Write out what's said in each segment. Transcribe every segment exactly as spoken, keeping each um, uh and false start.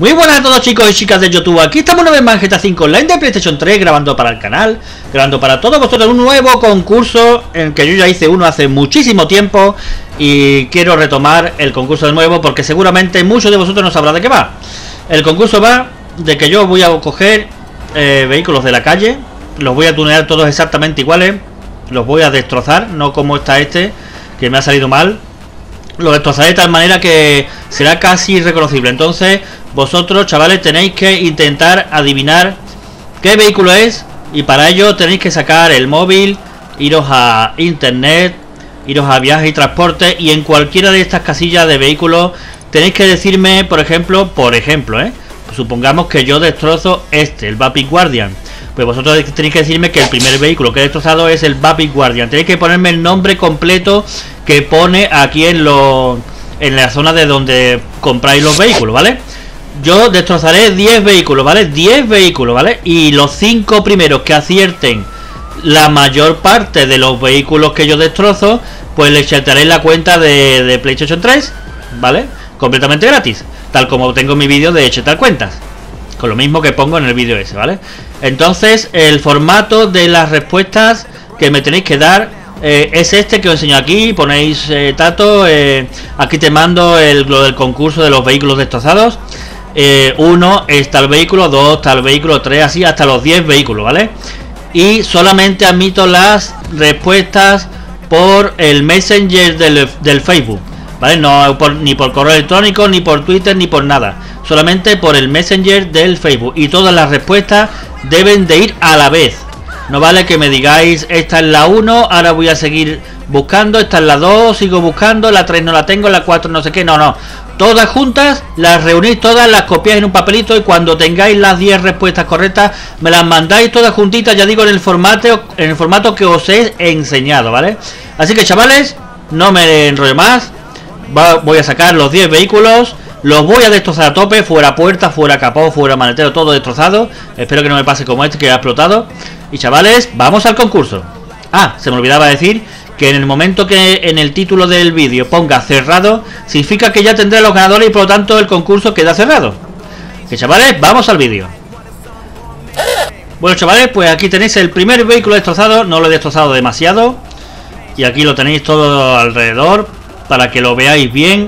Muy buenas a todos, chicos y chicas de YouTube. Aquí estamos una vez más en G T A cinco Online de PlayStation tres, grabando para el canal, grabando para todos vosotros un nuevo concurso, en que yo ya hice uno hace muchísimo tiempo y quiero retomar el concurso de nuevo porque seguramente muchos de vosotros no sabrán de qué va. El concurso va de que yo voy a coger eh, vehículos de la calle, los voy a tunear todos exactamente iguales, los voy a destrozar, no como está este, que me ha salido mal. Lo destrozaré de tal manera que será casi irreconocible. Entonces vosotros, chavales, tenéis que intentar adivinar qué vehículo es, y para ello tenéis que sacar el móvil, iros a internet, iros a viaje y transporte, y en cualquiera de estas casillas de vehículos tenéis que decirme, por ejemplo, por ejemplo, ¿eh? Pues supongamos que yo destrozo este, el Vapid Guardian. Pues vosotros tenéis que decirme que el primer vehículo que he destrozado es el Vapid Guardian. Tenéis que ponerme el nombre completo que pone aquí en lo, en la zona de donde compráis los vehículos, ¿vale? Yo destrozaré diez vehículos, ¿vale? diez vehículos, ¿vale? Y los cinco primeros que acierten la mayor parte de los vehículos que yo destrozo, pues les echaré la cuenta de, de PlayStation tres, ¿vale? Completamente gratis, tal como tengo mi vídeo de echar cuentas, con lo mismo que pongo en el vídeo ese, ¿vale? Entonces, el formato de las respuestas que me tenéis que dar eh, es este que os enseño aquí. Ponéis, eh, Tato, eh, aquí te mando el, lo del concurso de los vehículos destrozados. Eh, uno es tal vehículo, dos tal vehículo, tres, así hasta los diez vehículos, ¿vale? Y solamente admito las respuestas por el Messenger del, del Facebook, ¿vale? No por, ni por correo electrónico, ni por Twitter, ni por nada. Solamente por el Messenger del Facebook. Y todas las respuestas deben de ir a la vez. No vale que me digáis, esta es la uno, ahora voy a seguir buscando, esta es la dos, sigo buscando, la tres no la tengo, la cuatro no sé qué. No, no. Todas juntas, las reunís todas, las copiáis en un papelito, y cuando tengáis las diez respuestas correctas, me las mandáis todas juntitas, ya digo, en el formato, en el formato que os he enseñado, ¿vale? Así que, chavales, no me enrollo más. Va, voy a sacar los diez vehículos. Los voy a destrozar a tope, fuera puerta, fuera capó, fuera maletero, todo destrozado. Espero que no me pase como este que ha explotado. Y chavales, vamos al concurso. Ah, se me olvidaba decir que en el momento que en el título del vídeo ponga cerrado, significa que ya tendré los ganadores y por lo tanto el concurso queda cerrado. Que chavales, vamos al vídeo. Bueno, chavales, pues aquí tenéis el primer vehículo destrozado. No lo he destrozado demasiado, y aquí lo tenéis todo alrededor para que lo veáis bien.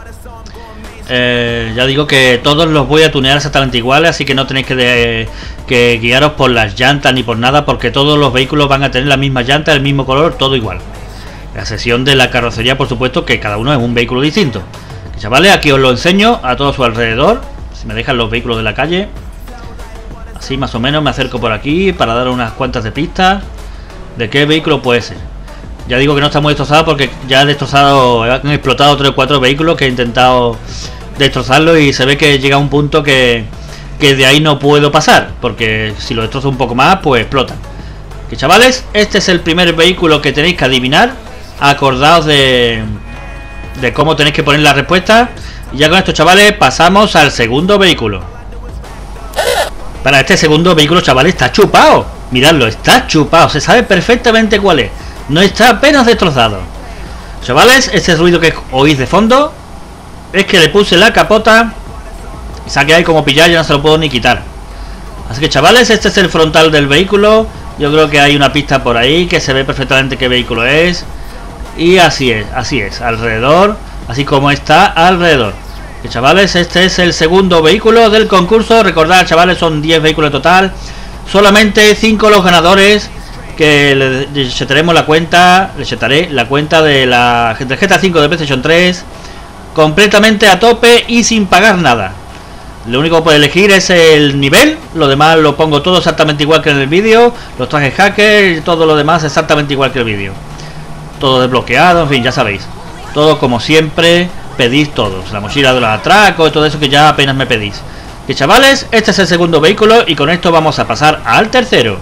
Eh, ya digo que todos los voy a tunear exactamente iguales, así que no tenéis que, de, que guiaros por las llantas ni por nada, porque todos los vehículos van a tener la misma llanta, el mismo color, todo igual. La sesión de la carrocería, por supuesto, que cada uno es un vehículo distinto. Que, chavales, aquí os lo enseño a todo su alrededor. Si me dejan los vehículos de la calle, así más o menos me acerco por aquí para dar unas cuantas de pistas de qué vehículo puede ser. Ya digo que no está muy destrozado porque ya he destrozado, han explotado tres o cuatro vehículos que he intentado destrozarlo, y se ve que llega a un punto que, que de ahí no puedo pasar, porque si lo destrozo un poco más pues explotan. Que chavales, este es el primer vehículo que tenéis que adivinar. Acordaos de, de cómo tenéis que poner la respuesta. Y ya con esto, chavales, pasamos al segundo vehículo. Para este segundo vehículo, chavales, está chupado. Miradlo, está chupado, se sabe perfectamente cuál es. No está apenas destrozado. Chavales, este ruido que oís de fondo es que le puse la capota y se ha quedado ahí como pillar, ya no se lo puedo ni quitar. Así que, chavales, este es el frontal del vehículo. Yo creo que hay una pista por ahí que se ve perfectamente qué vehículo es. Y así es, así es, alrededor, así como está alrededor. Que, chavales, este es el segundo vehículo del concurso. Recordad, chavales, son diez vehículos en total. Solamente cinco los ganadores, que le echaremos la cuenta, le echaré la cuenta de la G T A cinco de PlayStation tres completamente a tope y sin pagar nada. Lo único que puedo elegir es el nivel, lo demás lo pongo todo exactamente igual que en el vídeo, los trajes hacker y todo lo demás exactamente igual que el vídeo. Todo desbloqueado, en fin, ya sabéis. Todo como siempre pedís todos. La mochila de los atracos y todo eso que ya apenas me pedís. Que, chavales, este es el segundo vehículo y con esto vamos a pasar al tercero.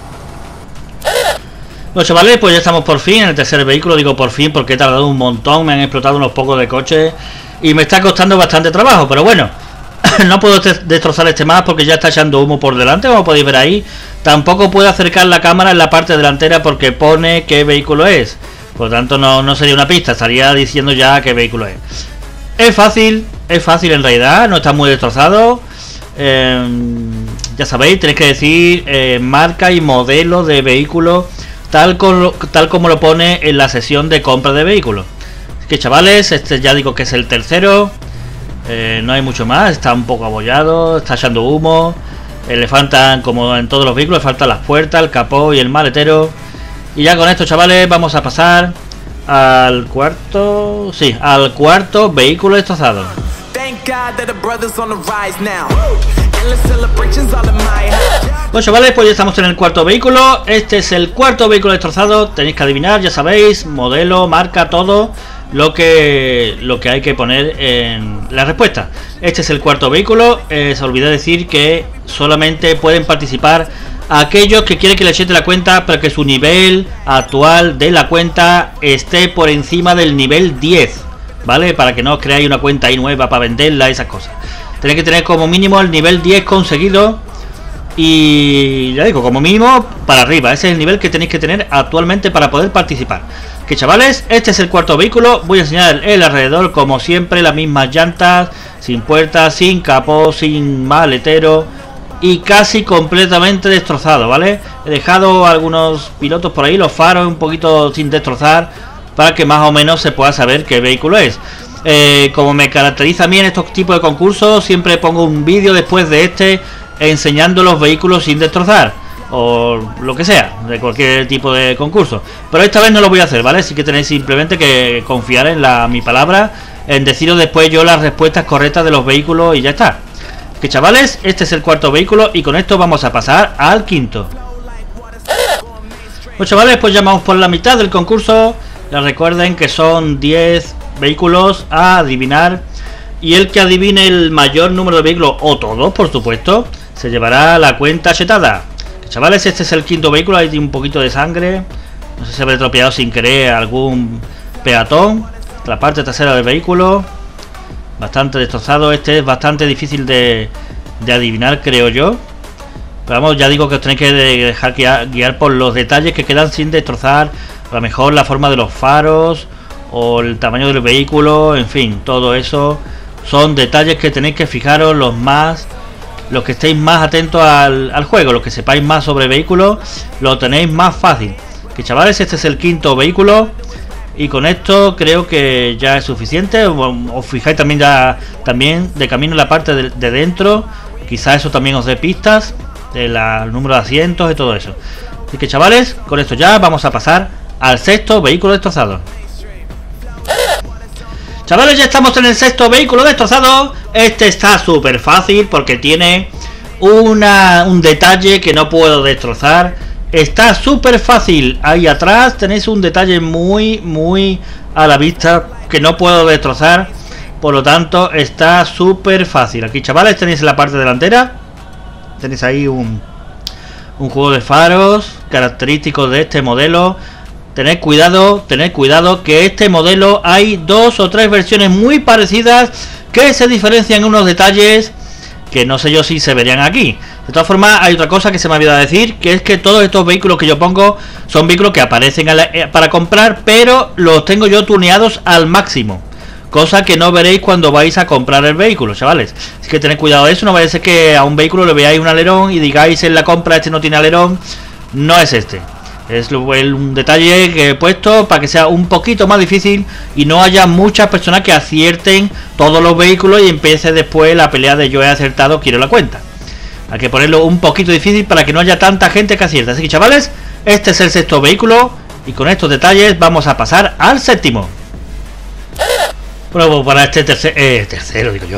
Bueno, chavales, pues ya estamos por fin en el tercer vehículo. Digo por fin porque he tardado un montón, me han explotado unos pocos de coches y me está costando bastante trabajo, pero bueno, no puedo destrozar este más porque ya está echando humo por delante, como podéis ver ahí. Tampoco puedo acercar la cámara en la parte delantera porque pone qué vehículo es, por lo tanto no, no sería una pista, estaría diciendo ya qué vehículo es. Es fácil, es fácil en realidad, no está muy destrozado. Eh, ya sabéis, tenéis que decir eh, marca y modelo de vehículo tal, con, tal como lo pone en la sesión de compra de vehículos. Así que chavales, este ya digo que es el tercero. Eh, no hay mucho más, está un poco abollado, está echando humo. Eh, le faltan, como en todos los vehículos, le faltan las puertas, el capó y el maletero. Y ya con esto, chavales, vamos a pasar al cuarto... Sí, al cuarto vehículo destrozado. Bueno, chavales, pues ya estamos en el cuarto vehículo. Este es el cuarto vehículo destrozado. Tenéis que adivinar, ya sabéis, modelo, marca, todo lo que lo que hay que poner en la respuesta. Este es el cuarto vehículo. Eh, se olvidó decir que solamente pueden participar aquellos que quieren que le eche la cuenta, pero que su nivel actual de la cuenta esté por encima del nivel diez, ¿vale? Para que no os creáis una cuenta ahí nueva para venderla, esas cosas. Tenéis que tener como mínimo el nivel diez conseguido. Y ya digo, como mínimo para arriba. Ese es el nivel que tenéis que tener actualmente para poder participar. Que chavales, este es el cuarto vehículo. Voy a enseñar el alrededor, como siempre, las mismas llantas, sin puertas, sin capó, sin maletero y casi completamente destrozado, ¿vale? He dejado algunos pilotos por ahí, los faros un poquito sin destrozar, para que más o menos se pueda saber qué vehículo es. Eh, como me caracteriza a mí en estos tipos de concursos, siempre pongo un vídeo después de este enseñando los vehículos sin destrozar, o lo que sea, de cualquier tipo de concurso. Pero esta vez no lo voy a hacer, ¿vale? Así que tenéis simplemente que confiar en la, mi palabra, en deciros después yo las respuestas correctas de los vehículos y ya está. Que chavales, este es el cuarto vehículo y con esto vamos a pasar al quinto. Pues chavales, pues ya vamos por la mitad del concurso. Ya recuerden que son diez vehículos a adivinar, y el que adivine el mayor número de vehículos, o todos por supuesto, se llevará la cuenta chetada. Chavales, este es el quinto vehículo. Hay un poquito de sangre, no sé si habré tropeado sin querer algún peatón. La parte trasera del vehículo bastante destrozado. Este es bastante difícil de, de adivinar, creo yo. Pero vamos, ya digo que os tenéis que dejar guiar, guiar por los detalles que quedan sin destrozar. A lo mejor la forma de los faros o el tamaño del vehículo, en fin, todo eso son detalles que tenéis que fijaros los más, los que estéis más atentos al, al juego, los que sepáis más sobre vehículos, lo tenéis más fácil. Que chavales, este es el quinto vehículo y con esto creo que ya es suficiente. Os fijáis también ya también de camino en la parte de, de dentro, quizás eso también os dé pistas del número de asientos y todo eso. Así que chavales, con esto ya vamos a pasar al sexto vehículo destrozado. Chavales, ya estamos en el sexto vehículo destrozado. Este está súper fácil porque tiene una, un detalle que no puedo destrozar. Está súper fácil. Ahí atrás tenéis un detalle muy, muy a la vista que no puedo destrozar. Por lo tanto, está súper fácil. Aquí, chavales, tenéis en la parte delantera. Tenéis ahí un, un juego de faros característicos de este modelo. Tened cuidado, tened cuidado que este modelo hay dos o tres versiones muy parecidas que se diferencian en unos detalles que no sé yo si se verían aquí. De todas formas, hay otra cosa que se me ha olvidado decir, que es que todos estos vehículos que yo pongo son vehículos que aparecen a la, eh, para comprar, pero los tengo yo tuneados al máximo, cosa que no veréis cuando vais a comprar el vehículo, chavales. Así que tened cuidado de eso, no vaya a ser que a un vehículo le veáis un alerón y digáis en la compra este no tiene alerón. No es este. Es un detalle que he puesto para que sea un poquito más difícil y no haya muchas personas que acierten todos los vehículos y empiece después la pelea de yo he acertado, quiero la cuenta. Hay que ponerlo un poquito difícil para que no haya tanta gente que acierte. Así que chavales, este es el sexto vehículo y con estos detalles vamos a pasar al séptimo. Bueno, para este tercer, eh, tercero digo yo.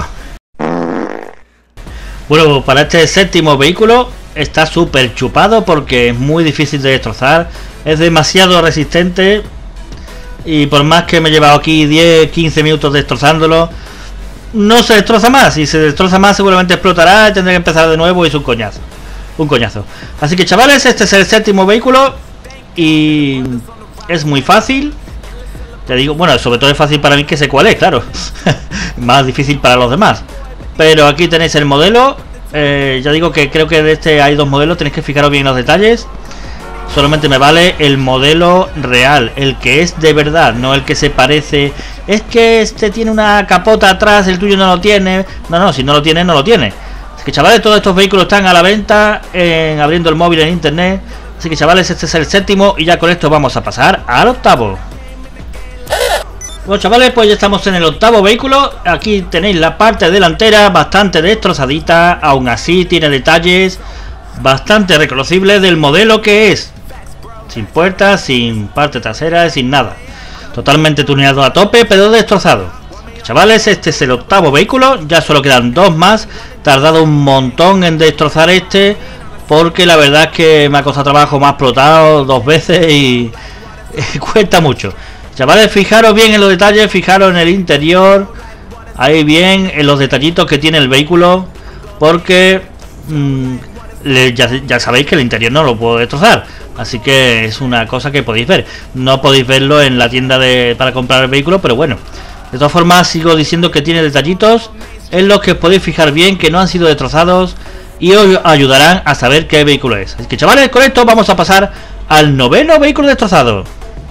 Bueno, para este séptimo vehículo está súper chupado porque es muy difícil de destrozar, es demasiado resistente y por más que me he llevado aquí diez quince minutos destrozándolo, no se destroza más. Si se destroza más seguramente explotará y tendré que empezar de nuevo y es un coñazo, un coñazo. Así que chavales, este es el séptimo vehículo y es muy fácil. Te digo, bueno, sobre todo es fácil para mí que sé cuál es, claro. Más difícil para los demás. Pero aquí tenéis el modelo. Eh, ya digo que creo que de este hay dos modelos, tenéis que fijaros bien los detalles. Solamente me vale el modelo real, el que es de verdad, no el que se parece es que este tiene una capota atrás, el tuyo no lo tiene. No, no, si no lo tiene, no lo tiene. Así que chavales, todos estos vehículos están a la venta en abriendo el móvil en internet. Así que chavales, este es el séptimo y ya con esto vamos a pasar al octavo. Bueno chavales, pues ya estamos en el octavo vehículo. Aquí tenéis la parte delantera bastante destrozadita. Aún así tiene detalles bastante reconocibles del modelo que es. Sin puertas, sin parte trasera, sin nada. Totalmente tuneado a tope, pero destrozado. Chavales, este es el octavo vehículo. Ya solo quedan dos más. Tardado un montón en destrozar este, porque la verdad es que me ha costado trabajo, me ha explotado dos veces y, y cuesta mucho. Chavales, fijaros bien en los detalles, fijaros en el interior, ahí bien, en los detallitos que tiene el vehículo, porque mmm, le, ya, ya sabéis que el interior no lo puedo destrozar, así que es una cosa que podéis ver. No podéis verlo en la tienda de, para comprar el vehículo, pero bueno, de todas formas sigo diciendo que tiene detallitos en los que os podéis fijar bien, que no han sido destrozados y os ayudarán a saber qué vehículo es. Así que chavales, con esto vamos a pasar al noveno vehículo destrozado.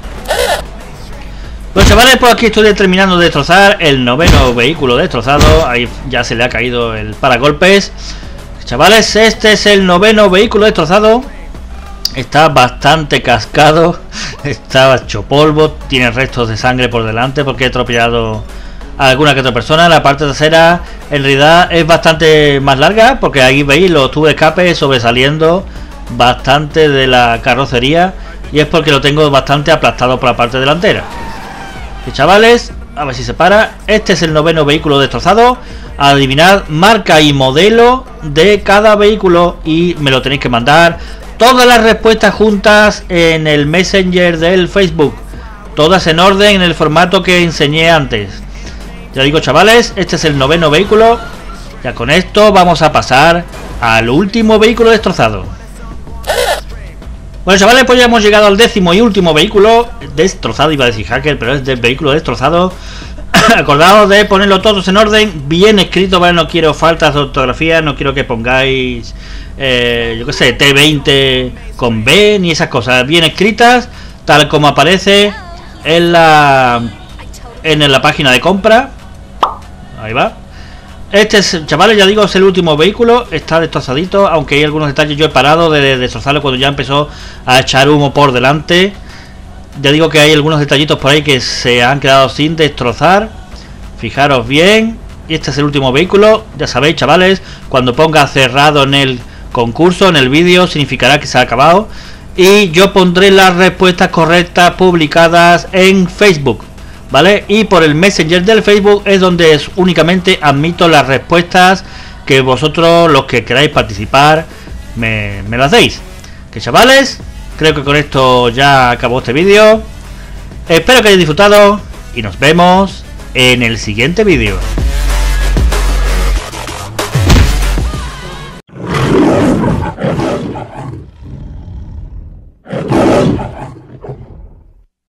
Bueno chavales, pues aquí estoy terminando de destrozar el noveno vehículo destrozado. Ahí ya se le ha caído el paragolpes. Chavales, este es el noveno vehículo destrozado. Está bastante cascado. Está hecho polvo. Tiene restos de sangre por delante porque he atropellado a alguna que otra persona. La parte trasera en realidad es bastante más larga, porque ahí veis los tubos de escape sobresaliendo bastante de la carrocería, y es porque lo tengo bastante aplastado por la parte delantera. Y chavales, a ver si se para. Este es el noveno vehículo destrozado. Adivinad marca y modelo de cada vehículo y me lo tenéis que mandar todas las respuestas juntas en el Messenger del Facebook, todas en orden en el formato que enseñé antes. Ya digo chavales, este es el noveno vehículo. Ya con esto vamos a pasar al último vehículo destrozado. Bueno chavales, pues ya hemos llegado al décimo y último vehículo destrozado. Iba a decir hacker, pero es del vehículo destrozado. Acordaos de ponerlo todos en orden, bien escrito, ¿vale? No quiero faltas de ortografía, no quiero que pongáis eh, yo que sé, T veinte con B ni esas cosas. Bien escritas, tal como aparece en la en la página de compra. Ahí va. Este es, chavales, ya digo, es el último vehículo. Está destrozadito, aunque hay algunos detalles. Yo he parado de destrozarlo cuando ya empezó a echar humo por delante. Ya digo que hay algunos detallitos por ahí que se han quedado sin destrozar. Fijaros bien. Y este es el último vehículo. Ya sabéis chavales, cuando ponga cerrado en el concurso, en el vídeo, significará que se ha acabado. Y yo pondré las respuestas correctas publicadas en Facebook, ¿vale? Y por el Messenger del Facebook es donde es, únicamente admito las respuestas que vosotros, los que queráis participar, me, me las deis. Que chavales, creo que con esto ya acabó este vídeo. Espero que hayáis disfrutado y nos vemos en el siguiente vídeo.